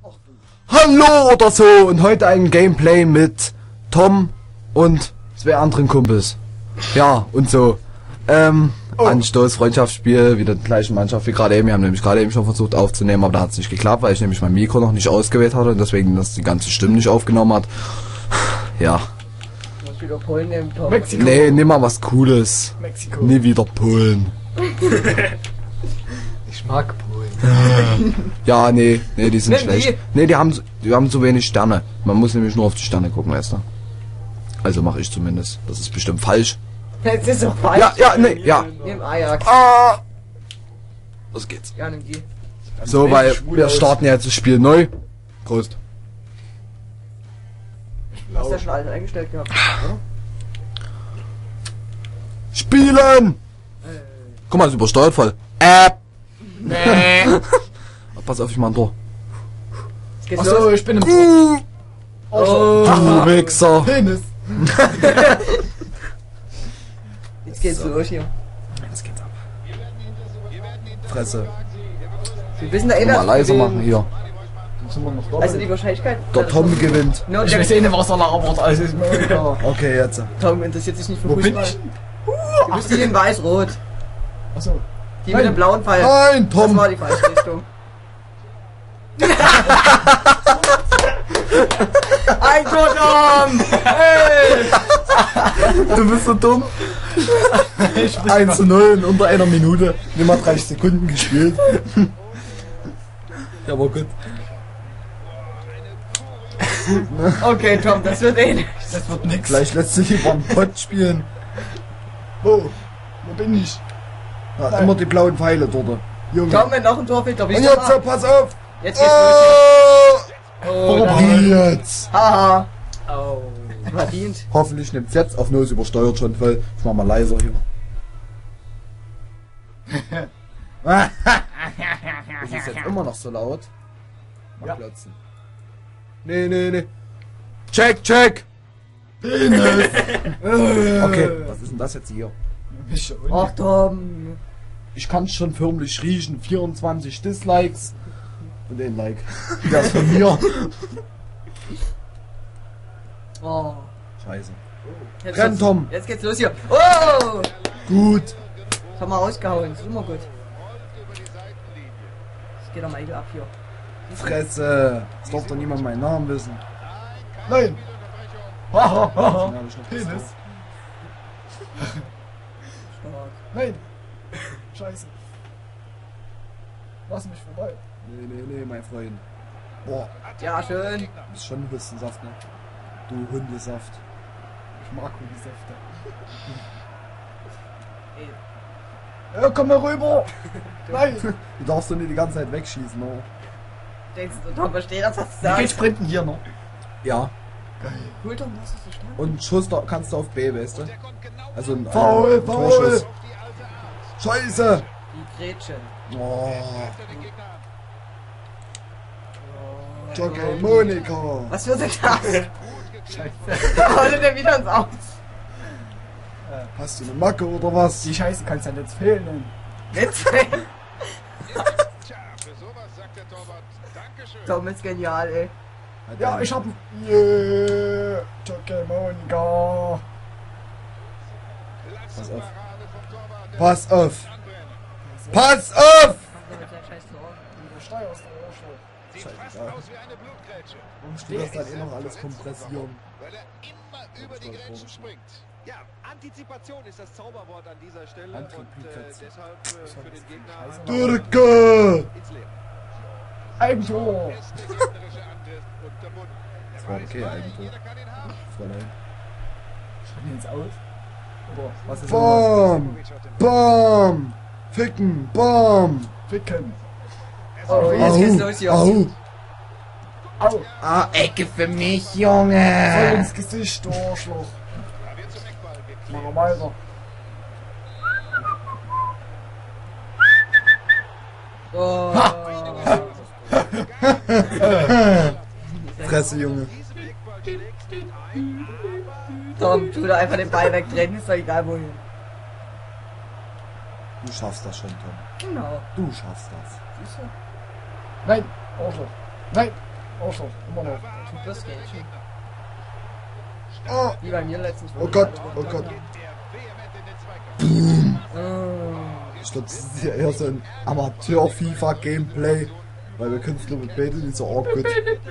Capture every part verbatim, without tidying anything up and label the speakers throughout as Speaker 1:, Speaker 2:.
Speaker 1: Hallo oder so und heute ein Gameplay mit Tom und zwei anderen Kumpels. Ja, und so. Ähm, oh. Anstoß, Freundschaftsspiel, wieder die gleiche Mannschaft wie gerade eben. Wir haben nämlich gerade eben schon versucht aufzunehmen, aber da hat es nicht geklappt, weil ich nämlich mein Mikro noch nicht ausgewählt hatte und deswegen das die ganze Stimme nicht aufgenommen hat. Ja.
Speaker 2: Wieder Polen nehmen, Tom.
Speaker 1: Mexiko. Nee, nimm mal was Cooles.
Speaker 3: Mexiko.
Speaker 1: Nie wieder Polen.
Speaker 3: Ich mag Polen.
Speaker 1: Ja, nee, nee, die sind
Speaker 2: Nee,
Speaker 1: schlecht.
Speaker 2: nee.
Speaker 1: Nee, die haben, die haben zu wenig Sterne. Man muss nämlich nur auf die Sterne gucken, weißt du. Also mache ich zumindest. Das ist bestimmt falsch.
Speaker 2: Das ist doch falsch.
Speaker 1: Ja, ja, nee, ja.
Speaker 2: Nimm Ajax.
Speaker 1: Ah! Los geht's.
Speaker 2: Ja, nimm die.
Speaker 1: So, weil wir starten jetzt das Spiel neu. Prost.
Speaker 2: Du hast ja schon alles eingestellt gehabt, oder?
Speaker 1: Spielen! Guck mal, das ist übersteuert voll. Äh.
Speaker 2: Nee.
Speaker 1: Pass auf, ich mach ein Tor.
Speaker 2: Jetzt geht's
Speaker 3: Achso,
Speaker 2: los.
Speaker 3: ich bin im
Speaker 1: Uh,
Speaker 3: Oh,
Speaker 1: du Wichser.
Speaker 3: Penis.
Speaker 2: Jetzt geht's
Speaker 1: So.
Speaker 2: los hier.
Speaker 1: Jetzt geht's ab. Fresse.
Speaker 2: Wir wissen da eh,
Speaker 1: Mal
Speaker 2: wer
Speaker 1: leiser
Speaker 2: gewinnt.
Speaker 1: machen hier.
Speaker 3: Sind wir noch da?
Speaker 2: Also die Wahrscheinlichkeit.
Speaker 1: Der Tom gewinnt.
Speaker 2: No,
Speaker 3: Ich
Speaker 2: der
Speaker 3: weiß eh nicht, was er labert, also ist mir egal.
Speaker 1: Okay, jetzt.
Speaker 2: Tom interessiert sich nicht für
Speaker 3: Wo bin
Speaker 2: Fußball.
Speaker 3: ich?
Speaker 2: Du bist die in weiß-rot.
Speaker 3: Achso.
Speaker 2: Die
Speaker 3: Nein.
Speaker 2: mit dem blauen Pfeil.
Speaker 1: Nein,
Speaker 2: Das
Speaker 1: Tom.
Speaker 2: war die falsche Richtung. Ein Tor, Tom! Hey!
Speaker 1: Du bist so dumm. eins zu null in unter einer Minute. Nimm mal dreißig Sekunden gespielt. Ja, war gut.
Speaker 2: Okay, Tom, das wird eh nicht.
Speaker 3: Das wird nix.
Speaker 1: Gleich lässt sich lieber einen Pott spielen.
Speaker 3: Wo? Wo bin ich?
Speaker 1: Ja, immer die blauen Pfeile dort. Junge.
Speaker 2: Tom, wenn noch ein Tor fehlt, doch
Speaker 1: Und
Speaker 2: ich
Speaker 1: jetzt, so, pass auf.
Speaker 2: Jetzt geht's los
Speaker 1: Oh,
Speaker 2: hier. Oh,
Speaker 1: wie jetzt?
Speaker 2: haha.
Speaker 3: Oh.
Speaker 2: Verdient.
Speaker 1: Hoffentlich nimmt's jetzt auf Null übersteuert schon voll. Ich mach mal leiser hier. Das ist jetzt immer noch so laut. Mal
Speaker 3: Ja.
Speaker 1: klotzen. Nee, nee, nee. Check, check!
Speaker 3: Penis.
Speaker 1: Okay, was ist denn das jetzt hier?
Speaker 2: Ach, Tom.
Speaker 1: Ich kann schon förmlich riechen. vierundzwanzig Dislikes. Und ein Like. Der ist von mir.
Speaker 2: Oh.
Speaker 1: Scheiße.
Speaker 2: Jetzt
Speaker 1: Renn,
Speaker 2: geht's-
Speaker 1: Tom.
Speaker 2: Jetzt geht's los hier. Oh!
Speaker 1: Gut.
Speaker 2: Das haben wir rausgehauen. Das ist immer gut. Das geht am Eigel ab hier.
Speaker 1: Fresse. Es darf doch niemand meinen Namen wissen.
Speaker 3: Nein. Haha, haha.
Speaker 1: Den hab ich noch
Speaker 3: Penis.
Speaker 1: gesagt.
Speaker 2: Stark.
Speaker 3: Nein. Scheiße. Lass mich vorbei.
Speaker 1: Nee, nee, nee, mein Freund. Boah,
Speaker 2: Ja, schön.
Speaker 1: das ist schon Hustensaft, ne? Du Hundesaft.
Speaker 3: Ich mag Hundesäfte.
Speaker 2: Ey,
Speaker 3: Ja, komm mal rüber. Nein.
Speaker 1: Du darfst doch nicht die ganze Zeit wegschießen, ne?
Speaker 2: denkst du, Tom versteht das, was du
Speaker 3: Wie geht
Speaker 2: sagst?
Speaker 3: Sprinten hier noch?
Speaker 1: Ja.
Speaker 3: Geil.
Speaker 2: Cool, Tom, hast du verstanden?
Speaker 1: Und Schuss da kannst du auf B, weißt du? Also ein
Speaker 3: Faul,
Speaker 1: ein
Speaker 3: faul.
Speaker 1: Torschuss. Scheiße!
Speaker 2: Die Gretchen.
Speaker 1: Oh,
Speaker 2: Oh,
Speaker 1: Jockey Monika!
Speaker 2: was für ein Klass?
Speaker 3: Scheiße.
Speaker 2: Haut der wieder ins Aus?
Speaker 1: Hast du eine Macke oder was?
Speaker 3: Die Scheiße kannst du ja nicht fehlen.
Speaker 2: Jetzt. Tom ist genial, ey.
Speaker 3: Ja, ich hab... Yeah. Jockey Monika.
Speaker 1: Pass auf. Pass auf! Pass auf!
Speaker 3: Du steuerst aber auch schon.
Speaker 1: Scheißegal. Du wirst dann eh noch alles kompressieren.
Speaker 4: Weil er immer über die Grenzen springt. Ja, Antizipation ist das Zauberwort an dieser Stelle und äh, deshalb äh, für den Gegner
Speaker 1: Türke!
Speaker 4: ins Leere.
Speaker 3: Eigentor.
Speaker 4: Erst der gegnerische Angriff unterbunden. Er
Speaker 1: Das war
Speaker 4: weiß
Speaker 1: okay,
Speaker 4: weit,
Speaker 1: Eigentor.
Speaker 4: jeder kann ihn haben.
Speaker 1: Fräulein.
Speaker 3: Schreib jetzt aus. Oder was ist
Speaker 1: Bam! Bam! Ficken! Bam!
Speaker 3: Ficken.
Speaker 2: Oh, jetzt geht's los hier.
Speaker 1: Au!
Speaker 3: Au.
Speaker 1: Ah, Ecke für mich,
Speaker 3: Voll
Speaker 1: Junge!
Speaker 3: ins Gesicht, du Arschloch.
Speaker 4: Da wird zum Eckball geklärt.
Speaker 3: Machen wir weiter.
Speaker 2: Oh.
Speaker 1: Fresse, Junge.
Speaker 4: Diesen Eckball schlägt nicht ein, aber
Speaker 2: Tom, tu da einfach den Ball wegdrehen, ist doch egal wohin.
Speaker 1: Du schaffst das schon, Tom.
Speaker 2: Genau.
Speaker 1: Du schaffst das.
Speaker 2: Siehst du?
Speaker 3: Nein, Arschloch. Nein. Arschloch, immer noch.
Speaker 2: Tut das Gätchen.
Speaker 3: Oh,
Speaker 2: Wie bei mir letztens.
Speaker 3: oh Gott, oh Gott. Ich glaube, das ist ja eher so ein Amateur-FIFA-Gameplay. Weil wir können es glaube ich beide nicht so arg gut.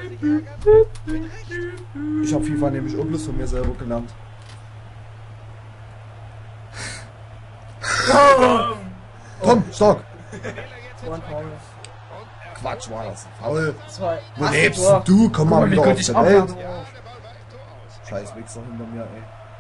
Speaker 3: Ich habe FIFA nämlich auch bloß von mir selber gelernt. Tom, stark! Quatsch war das. Faul.
Speaker 2: Zwei.
Speaker 3: Wo lebst denn du? Komm mal
Speaker 5: Guck mal, wie
Speaker 3: wieder
Speaker 5: gut
Speaker 3: auf
Speaker 5: ich
Speaker 3: der Welt.
Speaker 5: abhabe.
Speaker 3: Scheiß Wichser hinter mir, ey.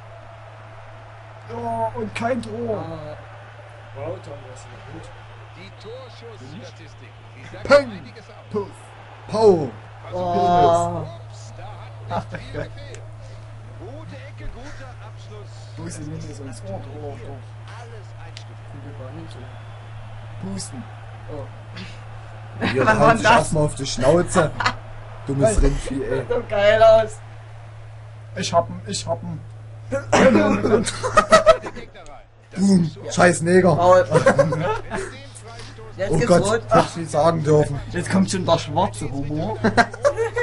Speaker 5: Ja, und kein Tor.
Speaker 2: Wow, Tom, das ist gut.
Speaker 4: Die Torschussstatistik. Die sagt
Speaker 3: Peng!
Speaker 4: einiges aus.
Speaker 3: Puff! Pau!
Speaker 2: Oh.
Speaker 4: Ups, da hat nicht viel gefehlt. Gute Ecke, guter Abschluss.
Speaker 5: Wo ist denn jetzt ins Tor? Tor, Tor.
Speaker 4: Alles einstimmen.
Speaker 5: Pusten.
Speaker 3: Hier
Speaker 2: Was war
Speaker 3: haut
Speaker 2: denn
Speaker 3: sich
Speaker 2: das?
Speaker 3: erstmal auf die Schnauze. Dummes Rindvieh, ey.
Speaker 2: So geil aus.
Speaker 5: Ich hab'n, ich hab'n.
Speaker 4: Der Gegner rein. Das
Speaker 3: Boom!
Speaker 4: ist so.
Speaker 3: Scheiß Neger!
Speaker 2: Paul.
Speaker 4: Wenn er den Freistoß
Speaker 2: Jetzt
Speaker 3: Oh
Speaker 2: geht's
Speaker 3: Gott,
Speaker 2: rot.
Speaker 3: hätte ich nicht sagen dürfen.
Speaker 5: Jetzt kommt schon der schwarze Humor.
Speaker 4: er kippt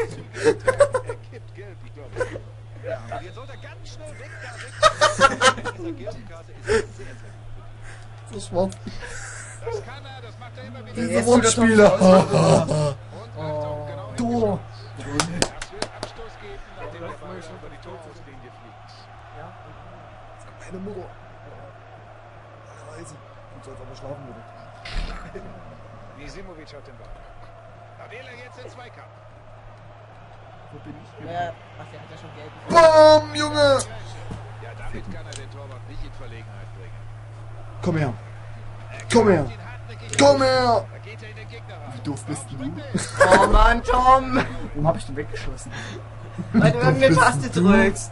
Speaker 4: gelb, ich glaube. Ja, und jetzt sollte er ganz schnell weg da, weg. Diese gelbe Karte ist sehr, sehr gut.
Speaker 3: Das schwarz.
Speaker 4: Das kann er, das macht er immer wieder.
Speaker 3: Diese
Speaker 2: Jetzt
Speaker 3: Wortspiele.
Speaker 4: Und Achtung, genau in
Speaker 5: Tor.
Speaker 4: Das will Abstoß geben, nachdem der Ball schon über die Torauslinie fliegt.
Speaker 3: Meine Mutter. Reise. Und soll aber schlafen bitte.
Speaker 4: Nisimovic hat den Ball. Da will er jetzt den Zweikampf.
Speaker 5: Wo bin ich?
Speaker 2: Ja, ach, der hat ja schon gelb.
Speaker 3: Boom, Junge!
Speaker 4: Ja, damit kann er den Torwart nicht in Verlegenheit bringen.
Speaker 3: Komm her. Komm her.
Speaker 4: Den hartnäckig
Speaker 3: Komm
Speaker 4: aus.
Speaker 3: her.
Speaker 4: Da geht er in den Gegner rein.
Speaker 5: Wie doof bist denn du?
Speaker 2: Oh Mann, Tom.
Speaker 5: Warum hab ich den weggeschossen?
Speaker 2: Weil du irgendeine
Speaker 3: bist
Speaker 2: Taste
Speaker 3: du?
Speaker 2: drückst.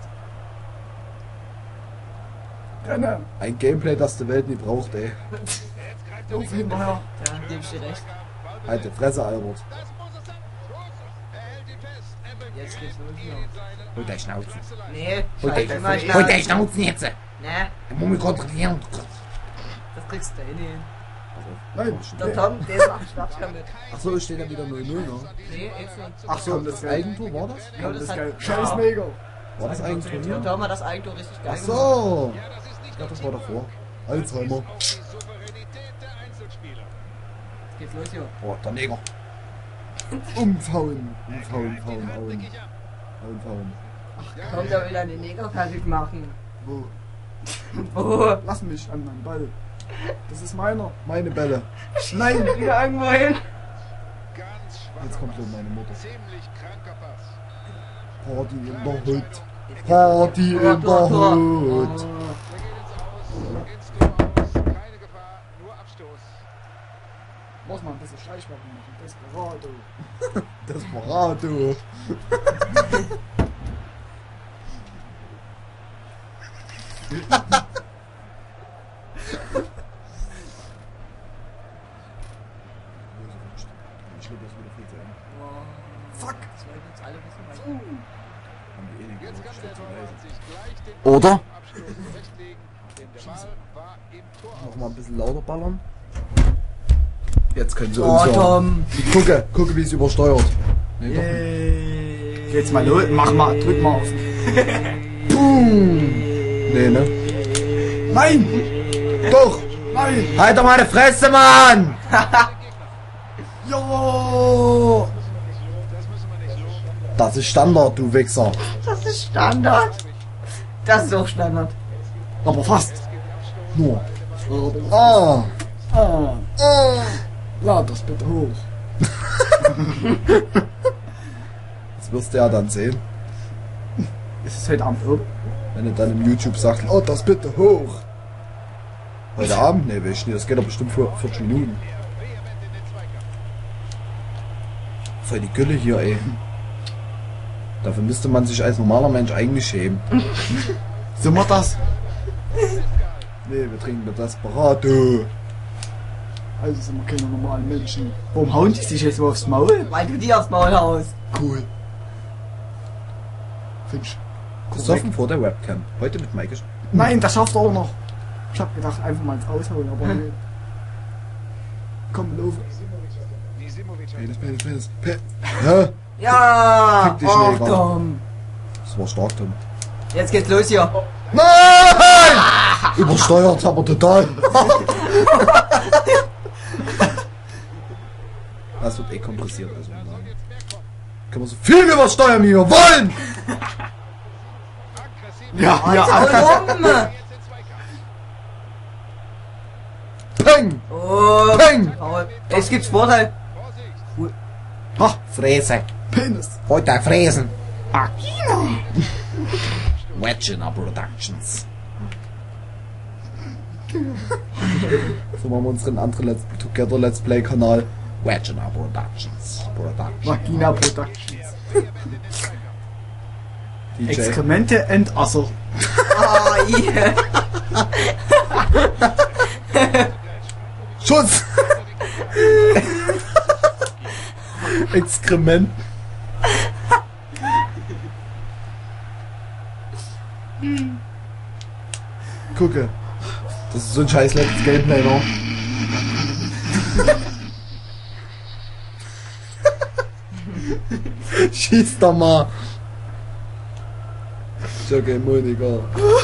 Speaker 5: Renne.
Speaker 3: Ein Gameplay, das die Welt nie braucht, ey.
Speaker 4: Jetzt greift er
Speaker 5: Auf hinterher.
Speaker 2: Ja, geb ich dir recht.
Speaker 3: Halt die Fresse, Albert.
Speaker 4: Das muss es sein. Schuss. Er hält ihn fest. Er beginnt
Speaker 2: Jetzt geht's los,
Speaker 4: in
Speaker 2: ja.
Speaker 4: seine
Speaker 6: Hol der Schnauze.
Speaker 4: Presseleistung.
Speaker 2: Nee,
Speaker 3: Hol
Speaker 2: scheiße,
Speaker 3: der-
Speaker 2: immer
Speaker 6: Hol der
Speaker 2: schnell.
Speaker 6: Schnauze jetzt.
Speaker 2: Nee,
Speaker 6: Der muss mich kontrollieren.
Speaker 2: das kriegst du eh nicht hin.
Speaker 3: Nein,
Speaker 2: Der Tom, der macht Schnaps damit.
Speaker 3: Achso, es steht ja wieder null null, ne?
Speaker 2: Nee, jetzt nicht.
Speaker 3: Achso, das Eigentor war das?
Speaker 2: Ja,
Speaker 5: Kann
Speaker 2: das
Speaker 5: das
Speaker 2: hat-
Speaker 5: geil. Scheiß Neger.
Speaker 3: War das Eigentor
Speaker 2: Der
Speaker 3: hier?
Speaker 2: Tom hat das Eigentor richtig geil gemacht.
Speaker 3: Achso!
Speaker 4: Ja, das ist nicht
Speaker 3: Ja, das war davor. Alzheimer.
Speaker 4: auf die Souveränität der Einzelspieler.
Speaker 2: Jetzt geht's los hier.
Speaker 3: Oh, der Neger. Umfauen. Umfauen, fauen, auen.
Speaker 4: Hartnäckig an.
Speaker 3: Auen, fauen.
Speaker 2: Tom, der will deine Neger fertig machen.
Speaker 5: Wo?
Speaker 2: Oh,
Speaker 5: Lass mich an meinen Ball. Das ist meiner.
Speaker 3: Meine Bälle.
Speaker 5: Nein.
Speaker 2: wieder irgendwo hin.
Speaker 4: Ganz schwach.
Speaker 3: Jetzt kommt schon meine Mutter.
Speaker 4: Ziemlich kranker Pass.
Speaker 3: Party in der Hood. Party
Speaker 2: Tor,
Speaker 3: in
Speaker 2: Tor,
Speaker 3: der
Speaker 2: Tor.
Speaker 3: Hood.
Speaker 4: Der geht ins Aus. Ins Tor aus. Keine Gefahr. Nur Abstoß.
Speaker 5: Muss mal ein bisschen Schleichwerbung machen. Desperado.
Speaker 3: Desperado. Ich glaube, das wieder viel zu eng.
Speaker 2: Fuck. Das wollten uns alle wissen, weil
Speaker 3: Haben die eh nicht
Speaker 4: Jetzt kann
Speaker 3: gesagt,
Speaker 4: der
Speaker 3: statt zu
Speaker 4: Torwart
Speaker 3: leise.
Speaker 4: sich gleich den
Speaker 3: Oder?
Speaker 4: Abstoß zurechtlegen, denn der Ball war im Tor.
Speaker 3: Noch mal ein bisschen lauter ballern. Jetzt können sie
Speaker 2: Oh,
Speaker 3: uns hören.
Speaker 2: Tom.
Speaker 3: Gucke, gucke, wie es übersteuert. Nee, doch nicht.
Speaker 2: Yay.
Speaker 5: Jetzt mal los. Mach mal. Drück mal auf.
Speaker 3: Boom. Nee, ne?
Speaker 5: Nein.
Speaker 3: Doch!
Speaker 5: Nein.
Speaker 3: Halt doch meine Fresse, Mann!
Speaker 5: Jo.
Speaker 4: Das müssen wir nicht loben.
Speaker 3: Das ist Standard, du Wichser.
Speaker 2: Das ist Standard. Das ist auch Standard.
Speaker 5: Aber fast.
Speaker 3: Nur. Ah.
Speaker 5: Ah.
Speaker 3: Ah.
Speaker 5: Lad das bitte hoch.
Speaker 3: Das wirst du ja dann sehen,
Speaker 5: Ist es heute Abend oben?
Speaker 3: wenn du dann im YouTube sagst, oh, das bitte hoch. Heute Abend? Ne, will ich nicht. Das geht doch bestimmt für vierzig Minuten. Voll die Gülle hier, ey. Dafür müsste man sich als normaler Mensch eigentlich schämen.
Speaker 5: Sind wir das?
Speaker 3: Nee, wir trinken das Desperado.
Speaker 5: Also sind wir keine normalen Menschen. Warum hauen die sich jetzt so aufs Maul?
Speaker 2: Weil du die aufs Maul haust.
Speaker 5: Cool. Finch.
Speaker 3: Gesoffen vor der Webcam. Heute mit Maike.
Speaker 5: Nein, das schafft er auch noch. Ich hab gedacht, einfach mal ins Aushauen, aber nee. Komm, lauf.
Speaker 4: Nisimovic hat
Speaker 3: Penis, Penis, Penis. Pe Hä?
Speaker 2: Ja!
Speaker 3: Fick dich,
Speaker 2: Och,
Speaker 3: Neger.
Speaker 2: Tom.
Speaker 3: Das war stark, Tom.
Speaker 2: Jetzt geht's los hier.
Speaker 3: Nein! Übersteuert, aber total. Das wird eh kompressiert, also nein. Können wir so viel übersteuern, wie wir wollen!
Speaker 5: Ja,
Speaker 2: Ja,
Speaker 5: ja.
Speaker 2: rum.
Speaker 3: Peng!
Speaker 2: Oh,
Speaker 3: Peng!
Speaker 2: Paul. Jetzt gibt's Vorteil.
Speaker 3: Ha, Fräse.
Speaker 5: Penis.
Speaker 3: Heute fräsen. Akino. Wedgina Productions. So machen wir unseren anderen Let's Together Let's Play Kanal. Wedgina Productions. Productions.
Speaker 5: Vagina Productions.
Speaker 3: D J.
Speaker 5: Exkremente and Asser.
Speaker 2: Ah, yeah.
Speaker 3: Schuss! Exkrement. Gucke. Das ist so ein scheiß letztes Gameplay, noch. Schieß doch mal. Ist okay, Monika.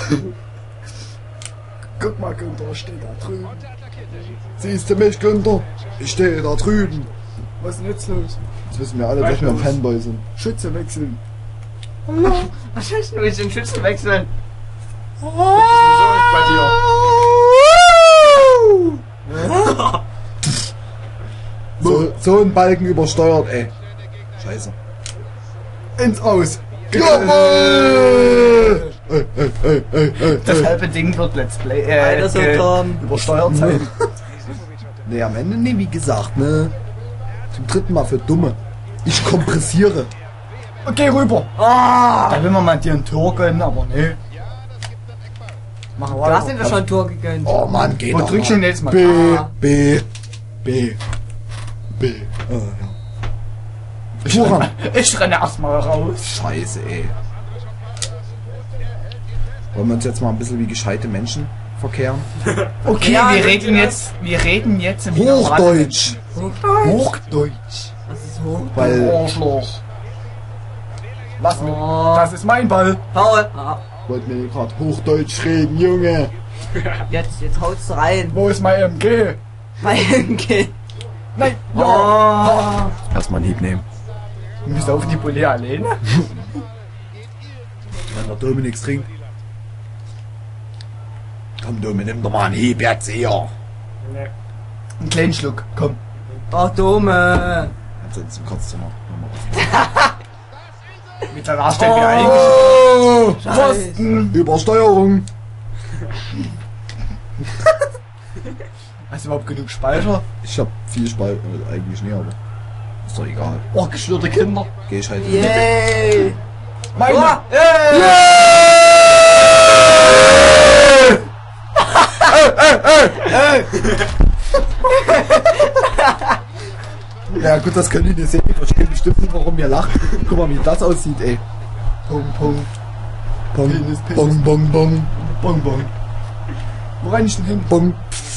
Speaker 5: Guck mal, Günther steht da drüben.
Speaker 3: Siehst du mich, Günther? Ich stehe da drüben.
Speaker 5: Was ist denn jetzt los?
Speaker 3: Jetzt wissen wir alle, dass wir ein Fanboy sind.
Speaker 5: Schütze wechseln.
Speaker 2: Was heißt denn mit den Schützen wechseln?
Speaker 5: Bei dir.
Speaker 3: So, so ein Balken übersteuert, ey. Scheiße.
Speaker 5: Ins Aus.
Speaker 3: Jawohl! Ey, ey, ey, ey, ey,
Speaker 5: Das
Speaker 3: ey.
Speaker 5: halbe Ding wird Let's Play. Äh,
Speaker 2: Alter, so
Speaker 5: äh,
Speaker 2: Tom.
Speaker 5: übersteuert sein.
Speaker 3: Nee, am Ende, nee, wie gesagt, ne? Zum dritten Mal für Dumme. Ich kompressiere.
Speaker 5: Okay, rüber.
Speaker 2: Ah!
Speaker 5: Da will man mal dir ein Tor gönnen, aber nee. Machen wir
Speaker 2: Du hast dir
Speaker 5: weiter.
Speaker 2: doch schon ein Tor gegönnt.
Speaker 3: Oh Mann, geht
Speaker 5: Wo
Speaker 3: doch
Speaker 5: drückst du
Speaker 3: mal.
Speaker 5: denn jetzt mal?
Speaker 3: B,
Speaker 2: Ah.
Speaker 3: B, B, B. Oh, ja. Turan.
Speaker 5: Ich renne erstmal raus.
Speaker 3: Scheiße, ey. Wollen wir uns jetzt mal ein bisschen wie gescheite Menschen verkehren?
Speaker 5: Okay,
Speaker 2: Ja,
Speaker 5: wir
Speaker 2: das
Speaker 5: reden
Speaker 2: ist-
Speaker 5: jetzt, wir reden jetzt wie normale
Speaker 3: Hochdeutsch.
Speaker 2: Hochdeutsch.
Speaker 5: Hochdeutsch.
Speaker 2: Das ist hoch.
Speaker 3: Weil,
Speaker 5: Arschloch. Lass mich.
Speaker 2: Oh.
Speaker 5: Das ist mein Ball.
Speaker 2: Paul. Ah,
Speaker 3: wollt mir gerade Hochdeutsch reden, Junge.
Speaker 2: jetzt, jetzt haut's rein.
Speaker 5: Wo ist mein M G?
Speaker 2: Mein Kind.
Speaker 5: Nein.
Speaker 2: Oh.
Speaker 5: Ja.
Speaker 3: Erstmal einen Hieb nehmen.
Speaker 5: Du bist auf die Bulle alleine.
Speaker 3: Wenn der Dominik trinkt. Komm, Dominik, nimm doch mal einen Hieb jetzt hier.
Speaker 5: Nee. Einen kleinen Schluck. Komm.
Speaker 2: Ach, Dumme.
Speaker 3: Ansonsten kotzt du noch.
Speaker 5: Mit der Nachstelle wieder
Speaker 3: Oh,
Speaker 5: eingeschlossen.
Speaker 3: Übersteuerung.
Speaker 5: Hast du überhaupt genug Speicher?
Speaker 3: Ich hab viel Speicher, äh, eigentlich nicht, aber ist doch egal.
Speaker 5: Oh, gestörte Kinder.
Speaker 3: Geh ich halt.
Speaker 2: Yay.
Speaker 5: Meine.
Speaker 2: Oh.
Speaker 3: Ja gut, das können die nicht sehen. Ich verstehe bestimmt nicht, warum ihr lacht. Guck mal, wie das aussieht, ey.
Speaker 5: Punkt, Punkt.
Speaker 3: Bong,
Speaker 5: Penis, Penis.
Speaker 3: bong, bong, bong,
Speaker 5: Bong, bong. Wo renn ich denn hin?
Speaker 3: bong.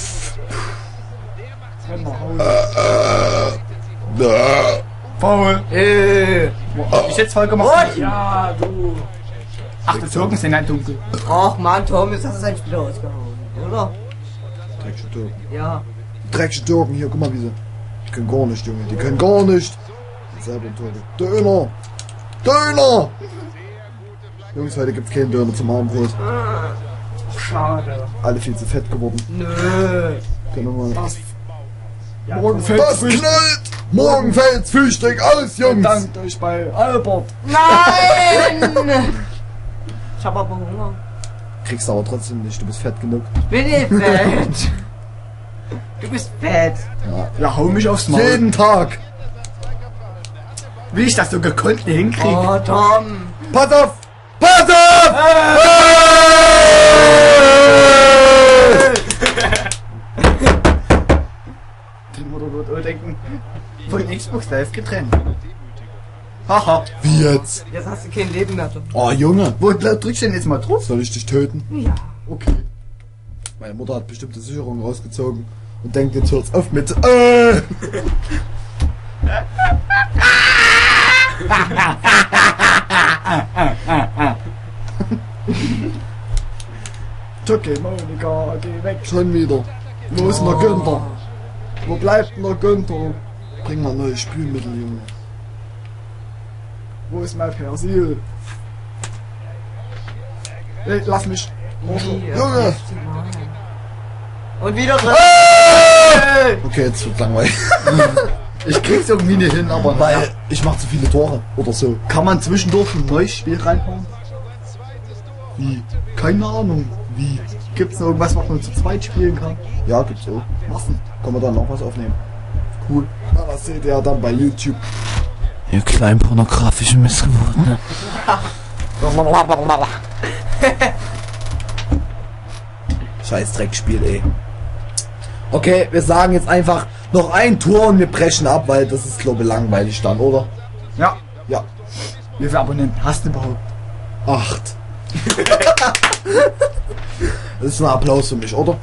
Speaker 5: Renn nach Hause. Faul.
Speaker 2: Äh.
Speaker 5: Hab ich jetzt voll gemacht?
Speaker 2: Und?
Speaker 5: Ja, du. Ach, die Türken sind halt dunkel.
Speaker 2: Ach man, Tom, jetzt hast du sein Spiel rausgehauen, oder?
Speaker 3: Dreckige Türken.
Speaker 2: Ja.
Speaker 3: Dreckige Türken, hier, guck mal, wie sie. Die können gar nicht, Junge, die können gar nicht. Selber Türke. Döner! Döner! Jungs, heute gibt's keinen Döner zum Abendbrot.
Speaker 5: Ach, schade.
Speaker 3: Alle viel zu fett geworden.
Speaker 2: Nö.
Speaker 3: Können wir mal.
Speaker 5: Das. Morgen fällt
Speaker 3: Das knallt! Morgen fällt's Frühstück aus, Jungs!
Speaker 5: Bedankt euch bei Albert.
Speaker 2: Nein! Ich hab aber Hunger.
Speaker 3: Kriegst du aber trotzdem nicht, du bist fett genug.
Speaker 2: Ich bin nicht fett. Du bist fett.
Speaker 5: Ja, hau mich aufs Maul.
Speaker 3: Jeden Tag!
Speaker 5: Wie ich das so gekonnt hinkriege.
Speaker 2: Oh, Tom.
Speaker 3: Pass auf! Pass auf!
Speaker 5: Den Mutter wird auch denken, von Xbox Live getrennt. Haha.
Speaker 3: Wie jetzt?
Speaker 2: Jetzt hast du kein Leben mehr, Tom.
Speaker 3: Oh, Junge!
Speaker 5: Wo drückst du denn jetzt mal drauf?
Speaker 3: Soll ich dich töten?
Speaker 2: Ja.
Speaker 5: Okay.
Speaker 3: Meine Mutter hat bestimmte Sicherungen rausgezogen und denkt, jetzt hört's auf mit äh.
Speaker 5: Chucky, Monika, geh weg.
Speaker 3: Schon wieder. Wo ist denn der Günther? Wo bleibt denn der Günther? Bring mal neue Spülmittel, Junge.
Speaker 5: Wo ist mein Persil? Hey, lass mich.
Speaker 3: Junge!
Speaker 2: Und wieder drin.
Speaker 3: Okay, jetzt wird langweilig.
Speaker 5: Ich krieg's irgendwie nicht hin, aber
Speaker 3: Weil ich mach zu viele Tore oder so.
Speaker 5: kann man zwischendurch ein neues Spiel reinhauen?
Speaker 3: Wie?
Speaker 5: Keine Ahnung.
Speaker 3: Wie?
Speaker 5: Gibt's noch irgendwas, was man zu zweit spielen kann?
Speaker 3: Ja, gibt's auch.
Speaker 5: Was denn?
Speaker 3: Kann man dann noch was aufnehmen?
Speaker 5: Cool.
Speaker 3: Na, das seht ihr ja dann bei YouTube.
Speaker 1: Ihr kleinen pornografischen Missgeburten.
Speaker 3: Scheiß Dreckspiel, ey. Okay, wir sagen jetzt einfach noch ein Tor und wir brechen ab, weil das ist, glaube ich, langweilig dann, oder?
Speaker 5: Ja.
Speaker 3: Ja.
Speaker 5: Wie viele Abonnenten hast du überhaupt?
Speaker 3: Acht. Das ist ein Applaus für mich, oder?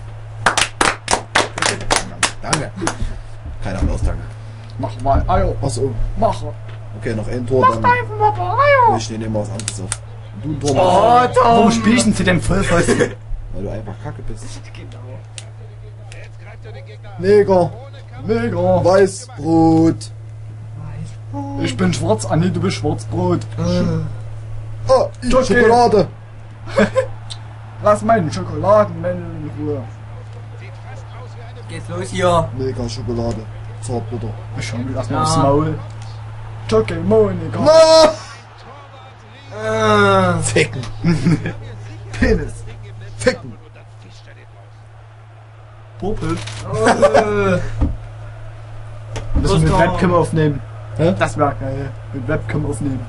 Speaker 3: Danke. Kein Applaus, danke.
Speaker 5: Mach mal Eier.
Speaker 3: Achso.
Speaker 5: Mach.
Speaker 3: Okay, noch ein Tor, dann...
Speaker 5: Einfach mal Eier.
Speaker 3: Ich nehme was anderes auf. Und du ein Tor machst,
Speaker 5: Warum spielst du denn Vollpfosten?
Speaker 3: weil du einfach kacke bist.
Speaker 4: Jetzt greift er den Gegner an.
Speaker 3: Neger.
Speaker 5: Mega.
Speaker 3: Weißbrot.
Speaker 5: Ich bin schwarz, Anni, du bist Schwarzbrot.
Speaker 3: Oh,
Speaker 5: Okay.
Speaker 3: Schokolade.
Speaker 5: Lass meinen Schokoladenmännchen in Ruhe.
Speaker 2: Geht's los hier.
Speaker 3: Mega Schokolade. Zartbitter.
Speaker 5: Ich schau mir das mal
Speaker 2: Ja.
Speaker 5: aufs Maul. Chucky, Monika.
Speaker 3: Na!
Speaker 2: Äh.
Speaker 3: Ficken.
Speaker 5: Penis.
Speaker 3: Ficken.
Speaker 5: Popel.
Speaker 2: Äh.
Speaker 5: Müssen wir mit
Speaker 2: Gustav.
Speaker 5: Webcam aufnehmen.
Speaker 3: Hä?
Speaker 5: Das wäre geil. Mit Webcam aufnehmen.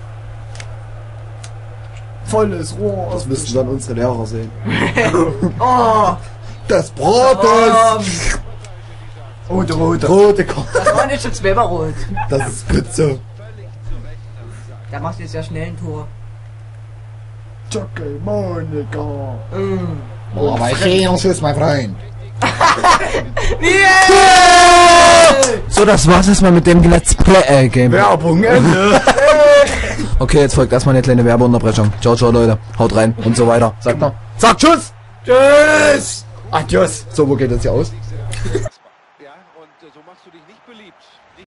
Speaker 5: Volles Rohr.
Speaker 3: Das müssten dann unsere Lehrer sehen.
Speaker 2: Oh.
Speaker 3: Das Brotes.
Speaker 5: Oh, der rote.
Speaker 3: Rote Karte.
Speaker 2: Das war nicht schon zweimal rot.
Speaker 3: Das ist gut so.
Speaker 2: Der macht jetzt ja schnell ein Tor.
Speaker 5: Chucky, Monika.
Speaker 2: Mm.
Speaker 3: Oh, aber ich sehe noch Schuss, mein Freund.
Speaker 1: So, das war's erstmal mit dem Let's Play äh, Game.
Speaker 5: Werbung, Ende.
Speaker 1: Okay, jetzt folgt erstmal eine kleine Werbeunterbrechung. Ciao, ciao, Leute. Haut rein und so weiter. Sagt noch.
Speaker 3: Sag Tschüss. Tschüss.
Speaker 5: Adios.
Speaker 3: So, wo geht das hier aus?